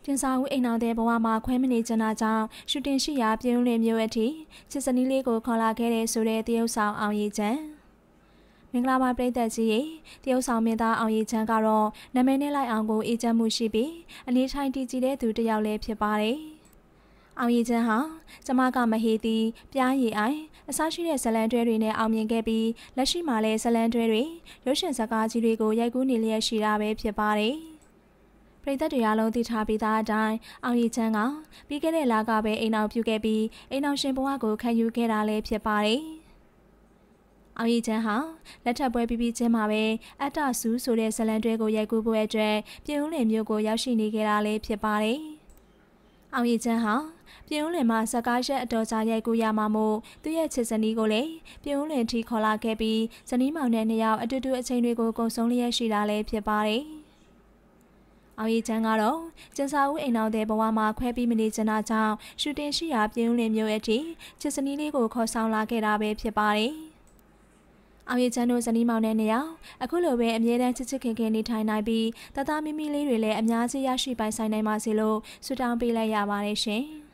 တင်စာဦးအိမ်အောင်တဲ့ဘဝမှာခွဲမနေကြတာကြောင့်ရှူတင်ရှိရာပြုံးလင်မျိုးအထိချစ်စနီးလေးကိုခေါ်လာခဲ့တဲ့ဆိုတဲ့တရုတ်ဆောင်အောင်ရည်ချမ်းမင်္ဂလာပါပရိသတ်ကြီးရေတရုတ်ဆောင်မင်းသားအောင်ရည်ချမ်းကတော့နာမည်နဲ့လိုက်အောင်ကိုအေးချမ်းမှုရှိပြီးအနေထိုင်တည်ကြည်တဲ့သူတစ်ယောက်လည်းဖြစ်ပါတယ်အောင်ရည်ချမ်းဟာကျမကမဟေးသည်ပြားရည်အိုင်အစားရှိတဲ့ဇလန်တွဲတွေနဲ့အောင်မြင်ခဲ့ပြီးလက်ရှိမှာလည်းဇလန်တွဲတွေရုပ်ရှင်ဇာတ်ကားကြီးတွေကိုရိုက်ကူးနေလျက်ရှိတာပဲဖြစ်ပါတယ်ပရိသတ်တွေအားလုံးသိထားပြီးသားအတိုင်းအောင်ရည်ချမ်းကပြီးခဲ့တဲ့လကပဲအိမ်အောင်ပြုခဲ့ပြီးအိမ်အောင်ရှင်ဘဝကိုခံယူခဲ့တာလည်းဖြစ်ပါတယ်အောင်ရည်ချမ်းဟာလက်ထပ်ပွဲပြီးချင်းမှာပဲအတ္တဆူဆိုတဲ့ဇလန်တွဲကိုရိုက်ကူးဖို့အတွက်ပြည်ဦးလင်မြို့ကိုရောက်ရှိနေခဲ့တာလည်းဖြစ်ပါတယ်အောင်ရည်ချမ်းဟာပြည်ဦးလင်မှာဇကားရက်အတော်ကြာရိုက်ကူးရမှာမို့သူ့ရဲ့ချစ်ဇနီးကိုလည်းပြည်ဦးလင်ထိခေါ်လာခဲ့ပြီးဇနီးမောင်နဲ့နှစ်ယောက်အတူတူအချိန်တွေကိုကုန်ဆုံးလျက်ရှိတာလည်းဖြစ်ပါတယ်အောင်ရည်ချမ်းကတော့ကျန်စာဦးအိမ်အောင်တဲ့ဘဝမှာခွဲပြီးမနေချင်တာကြောင့်ရှူတင်ရှိရာပြည်ဦးလင်မြို့အထိချစ်စနီးလေးကိုခေါ်ဆောင်လာခဲ့တာပဲဖြစ်ပါတယ်အောင်ရည်ချမ်းတို့ဇနီးမောင်နဲ့နှစ်ယောက်အခုလိုပဲအမြဲတမ်းချစ်ချစ်ခင်ခင်နေထိုင်နိုင်ပြီးတသားမိမိလေးတွေလည်းအများကြီးရရှိပိုင်ဆိုင်နိုင်ပါစေလို့ဆုတောင်းပေးလိုက်ရပါတယ်ရှင်